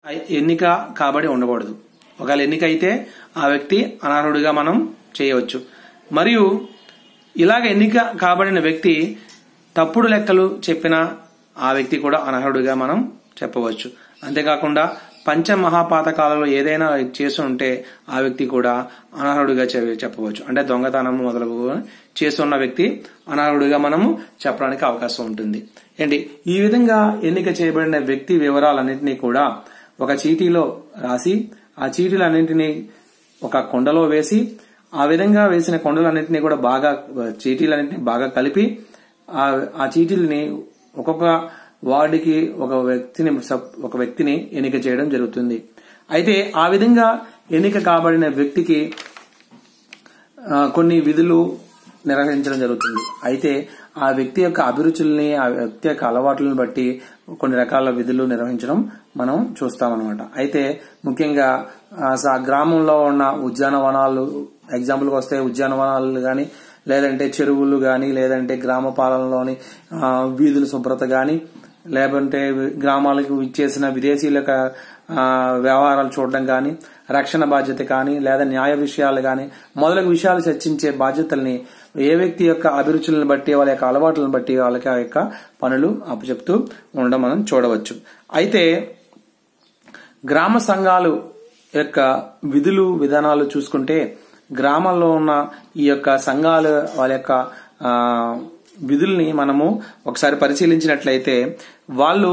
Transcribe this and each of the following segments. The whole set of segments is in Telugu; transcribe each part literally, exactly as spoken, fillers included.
ఎన్నిక కాబడి ఉండకూడదు. ఒకవేళ ఎన్నిక అయితే ఆ వ్యక్తి అనర్హుడిగా మనం చేయవచ్చు. మరియు ఇలాగ ఎన్నిక కాబడిన వ్యక్తి తప్పుడు లెక్కలు చెప్పిన ఆ వ్యక్తి కూడా అనర్హుడిగా మనం చెప్పవచ్చు. అంతేకాకుండా పంచమహాపాతకాలలో ఏదైనా చేసి ఉంటే ఆ వ్యక్తి కూడా అనర్హుడిగా చెప్పవచ్చు. అంటే దొంగతనం మొదలగు చేస్తున్న వ్యక్తి అనర్హుడిగా మనము చెప్పడానికి అవకాశం ఉంటుంది. ఏంటి ఈ విధంగా ఎన్నిక చేయబడిన వ్యక్తి వివరాలన్నింటినీ కూడా ఒక చీటీలో రాసి ఆ చీటీలన్నింటినీ ఒక కుండలో వేసి ఆ విధంగా వేసిన కుండలన్నింటినీ కూడా బాగా చీటీలన్నింటినీ బాగా కలిపి ఆ చీటీలని ఒక్కొక్క వార్డుకి ఒక వ్యక్తిని ఒక వ్యక్తిని ఎన్నిక చేయడం జరుగుతుంది. అయితే ఆ విధంగా ఎన్నిక కాబడిన వ్యక్తికి కొన్ని విధులు నిర్వహించడం జరుగుతుంది. అయితే ఆ వ్యక్తి యొక్క అభిరుచుల్ని ఆ వ్యక్తి యొక్క అలవాట్లను బట్టి కొన్ని రకాల విధులు నిర్వహించడం మనం చూస్తామన్నమాట. అయితే ముఖ్యంగా గ్రామంలో ఉన్న ఉద్యానవనాలు ఎగ్జాంపుల్కి వస్తే ఉద్యానవనాలు గాని లేదంటే చెరువులు గాని లేదంటే గ్రామ పాలనలోని వీధుల శుభ్రత గాని లేదంటే గ్రామాలకు ఇచ్చేసిన విదేశీయుల వ్యవహారాలు చూడడం కానీ రక్షణ బాధ్యత కానీ లేదా న్యాయ విషయాలు కానీ మొదలగు విషయాలు చర్చించే బాధ్యతల్ని ఏ వ్యక్తి యొక్క అభిరుచులను బట్టి వాళ్ళ యొక్క అలవాట్లను బట్టి వాళ్ళకి ఆ యొక్క పనులు అప్పచెప్తూ ఉండడం మనం చూడవచ్చు. అయితే గ్రామ సంఘాలు యొక్క విధులు విధానాలు చూసుకుంటే గ్రామాల్లో ఉన్న ఈ యొక్క సంఘాలు వాళ్ళ యొక్క విధుల్ని మనము ఒకసారి పరిశీలించినట్లయితే వాళ్ళు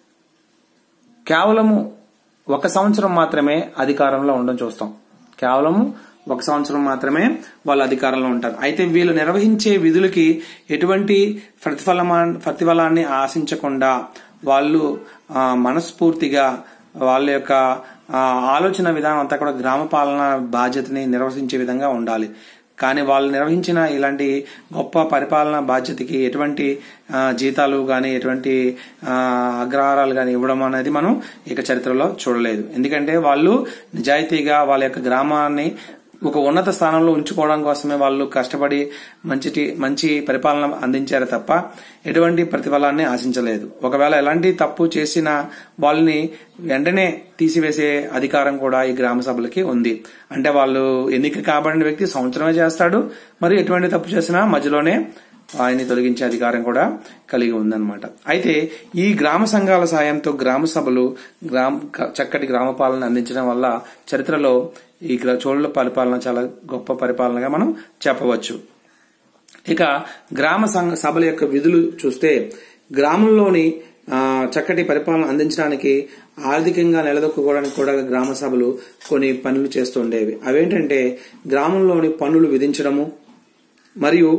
కేవలము ఒక సంవత్సరం మాత్రమే అధికారంలో ఉండడం చూస్తాం. కేవలము ఒక సంవత్సరం మాత్రమే వాళ్ళు అధికారంలో ఉంటారు. అయితే వీళ్ళు నిర్వహించే విధులకి ఎటువంటి ప్రతిఫలమా ప్రతిఫలాన్ని ఆశించకుండా వాళ్ళు మనస్ఫూర్తిగా వాళ్ళ యొక్క ఆలోచన విధానం అంతా కూడా గ్రామ పాలన బాధ్యతని నిర్వహించే విధంగా ఉండాలి. కానీ వాళ్ళు నిర్వహించిన ఇలాంటి గొప్ప పరిపాలన బాధ్యతకి ఎటువంటి జీతాలు గాని ఎటువంటి అగ్రహారాలు గాని ఇవ్వడం అనేది మనం ఇక చరిత్రలో చూడలేదు. ఎందుకంటే వాళ్ళు నిజాయితీగా వాళ్ళ యొక్క గ్రామాన్ని ఒక ఉన్నత స్థానంలో ఉంచుకోవడం కోసమే వాళ్ళు కష్టపడి మంచి మంచి పరిపాలన అందించారు తప్ప ఎటువంటి ప్రతిఫలాన్ని ఆశించలేదు. ఒకవేళ ఎలాంటి తప్పు చేసిన వాళ్ళని వెంటనే తీసివేసే అధికారం కూడా ఈ గ్రామ సభలకి ఉంది. అంటే వాళ్ళు ఎన్నిక కాబడిన వ్యక్తి సంవత్సరమే చేస్తాడు, మరి ఎటువంటి తప్పు చేసినా మధ్యలోనే ఆయన్ని తొలగించే అధికారం కూడా కలిగి ఉందన్నమాట. అయితే ఈ గ్రామ సంఘాల సాయంతో గ్రామ సభలు గ్రామ చక్కటి గ్రామ పాలన అందించడం వల్ల చరిత్రలో ఈ చోళుల పరిపాలన చాలా గొప్ప పరిపాలనగా మనం చెప్పవచ్చు. ఇక గ్రామ సంఘ సభల యొక్క విధులు చూస్తే గ్రామంలోని చక్కటి పరిపాలన అందించడానికి ఆర్థికంగా నిలదొక్కుకోవడానికి కూడా గ్రామ సభలు కొన్ని పనులు చేస్తూ ఉండేవి. అవేంటంటే గ్రామంలోని పన్నులు విధించడము, మరియు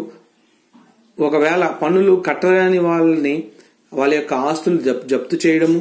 ఒకవేళ పన్నులు కట్టలేని వాళ్ళని వాళ్ళ యొక్క ఆస్తులు జప్తు చేయడము,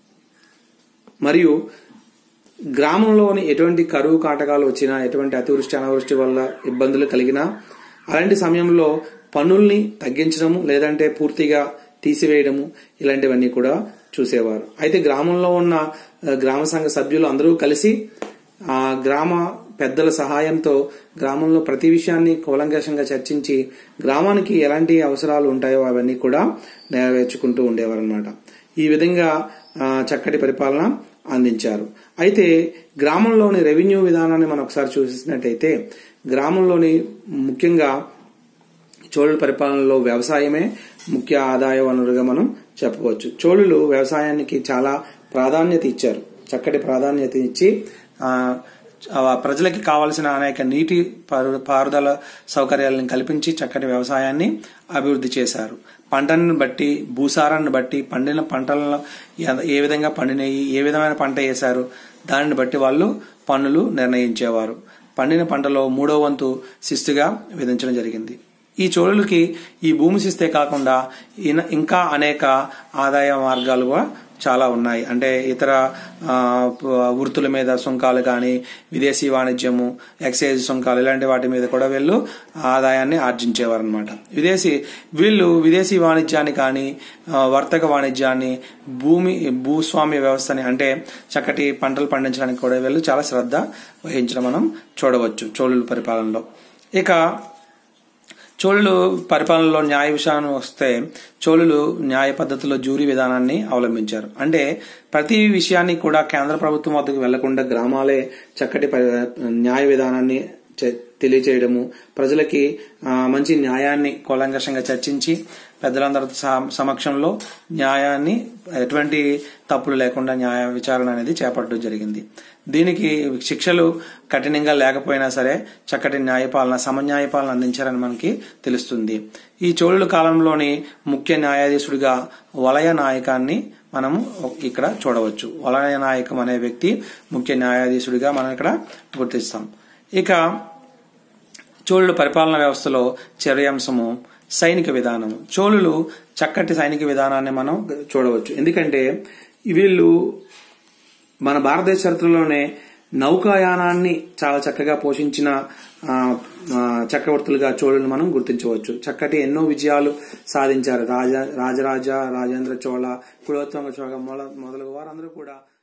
మరియు గ్రామంలోని ఎటువంటి కరువు కాటకాలు వచ్చినా ఎటువంటి అతివృష్టి అనావృష్టి వల్ల ఇబ్బందులు కలిగినా అలాంటి సమయంలో పన్నుల్ని తగ్గించడము లేదంటే పూర్తిగా తీసివేయడము ఇలాంటివన్నీ కూడా చూసేవారు. అయితే గ్రామంలో ఉన్న గ్రామ సంఘ సభ్యులు అందరూ కలిసి ఆ గ్రామ పెద్దల సహాయంతో గ్రామంలో ప్రతి విషయాన్ని కూలంకషంగా చర్చించి గ్రామానికి ఎలాంటి అవసరాలు ఉంటాయో అవన్నీ కూడా నెరవేర్చుకుంటూ ఉండేవారు అన్నమాట. ఈ విధంగా చక్కటి పరిపాలన అందించారు. అయితే గ్రామంలోని రెవెన్యూ విధానాన్ని మనం ఒకసారి చూసినట్టయితే గ్రామంలోని ముఖ్యంగా చోళుల పరిపాలనలో వ్యవసాయమే ముఖ్య ఆదాయ వనరుగా మనం చెప్పవచ్చు. చోళులు వ్యవసాయానికి చాలా ప్రాధాన్యత ఇచ్చారు. చక్కటి ప్రాధాన్యత ఇచ్చి ప్రజలకి కావలసిన అనేక నీటి పారుదల సౌకర్యాలను కల్పించి చక్కటి వ్యవసాయాన్ని అభివృద్ధి చేశారు. పంటను బట్టి భూసారాన్ని బట్టి పండిన పంటలను ఏ విధంగా పండినాయి ఏ విధమైన పంట వేశారు దానిని బట్టి వాళ్ళు పన్నులు నిర్ణయించేవారు. పండిన పంటలో మూడో వంతు శిస్తుగా విధించడం జరిగింది. ఈ చోళులకి ఈ భూమి శిస్తే కాకుండా ఇంకా అనేక ఆదాయ మార్గాలుగా చాలా ఉన్నాయి. అంటే ఇతర వృత్తుల మీద సుంకాలు కానీ విదేశీ వాణిజ్యము ఎక్సైజ్ సుంకాలు ఇలాంటి వాటి మీద కూడా వీళ్ళు ఆదాయాన్ని ఆర్జించేవారు అనమాట. విదేశీ వీళ్ళు విదేశీ వాణిజ్యాన్ని కానీ వర్తక వాణిజ్యాన్ని భూమి భూస్వామ్య వ్యవస్థని అంటే చక్కటి పంటలు పండించడానికి కూడా వీళ్ళు చాలా శ్రద్ధ వహించడం మనం చూడవచ్చు చోళుల పరిపాలనలో. ఇక చోళులు పరిపాలనలో న్యాయ విషయాన్ని వస్తే చోళులు న్యాయ పద్ధతిలో జ్యూరీ విధానాన్ని అవలంబించారు. అంటే ప్రతి విషయాన్ని కూడా కేంద్ర ప్రభుత్వం వద్దకు వెళ్లకుండా గ్రామాలే చక్కటి న్యాయ విధానాన్ని తెలియచేయడము, ప్రజలకి మంచి న్యాయాన్ని కూలంకషంగా చర్చించి పెద్దలందరి సమక్షంలో న్యాయాన్ని ఎటువంటి తప్పులు లేకుండా న్యాయ విచారణ అనేది చేపట్టడం జరిగింది. దీనికి శిక్షలు కఠినంగా లేకపోయినా సరే చక్కటి న్యాయపాలన సమన్యాయపాలన అందించారని మనకి తెలుస్తుంది. ఈ చోళుల కాలంలోని ముఖ్య న్యాయాధీశుడిగా వలయ నాయకాన్ని మనము ఇక్కడ చూడవచ్చు. వలయ నాయకం అనే వ్యక్తి ముఖ్య న్యాయాధీశుడిగా మనం ఇక్కడ గుర్తిస్తాం. ఇక చోళుల పరిపాలన వ్యవస్థలో చివరి అంశము సైనిక విధానం. చోళులు చక్కటి సైనిక విధానాన్ని మనం చూడవచ్చు. ఎందుకంటే వీళ్ళు మన భారతదేశ చరిత్రలోనే నౌకాయానాన్ని చాలా చక్కగా పోషించిన చక్రవర్తులుగా చోళులను మనం గుర్తించవచ్చు. చక్కటి ఎన్నో విజయాలు సాధించారు. రాజ రాజరాజ రాజేంద్ర చోళ, కులోత్తుంగ చోళ మొదలగు వారందరూ కూడా